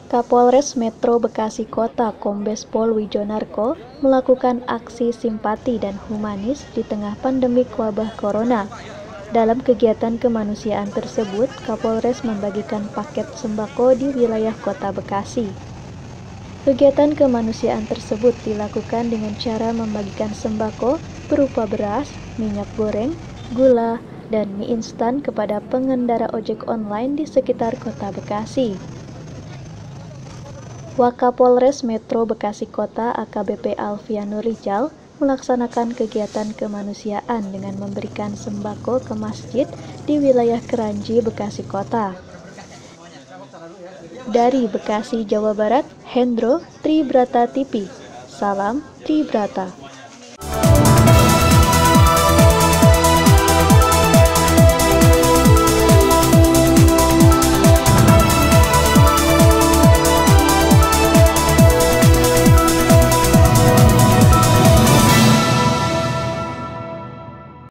Kapolres Metro Bekasi Kota Kombes Pol Wijonarko melakukan aksi simpati dan humanis di tengah pandemik wabah corona. Dalam kegiatan kemanusiaan tersebut, Kapolres membagikan paket sembako di wilayah Kota Bekasi. Kegiatan kemanusiaan tersebut dilakukan dengan cara membagikan sembako berupa beras, minyak goreng, gula, dan mie instan kepada pengendara ojek online di sekitar Kota Bekasi. Wakapolres Metro Bekasi Kota AKBP Alfianur Rijal melaksanakan kegiatan kemanusiaan dengan memberikan sembako ke masjid di wilayah Keranji, Bekasi Kota. Dari Bekasi, Jawa Barat, Hendro Tribrata TV. Salam Tribrata.